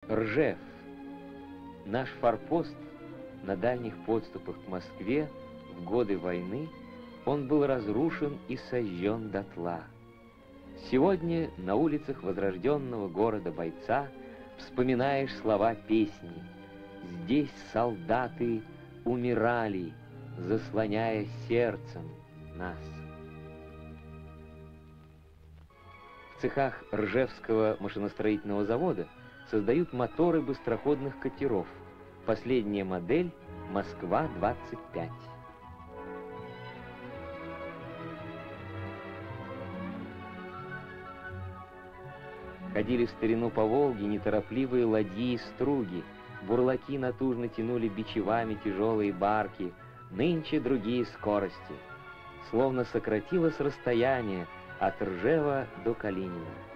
Ржев. Наш форпост на дальних подступах к Москве в годы войны, он был разрушен и сожжен дотла. Сегодня на улицах возрожденного города Бойца вспоминаешь слова песни: «Здесь солдаты умирали, заслоняя сердцем нас». В цехах Ржевского машиностроительного завода создают моторы быстроходных катеров. Последняя модель — «Москва-25». Ходили в старину по Волге неторопливые ладьи и струги, бурлаки натужно тянули бичевами тяжелые барки, нынче другие скорости. Словно сократилось расстояние от Ржева до Калинина.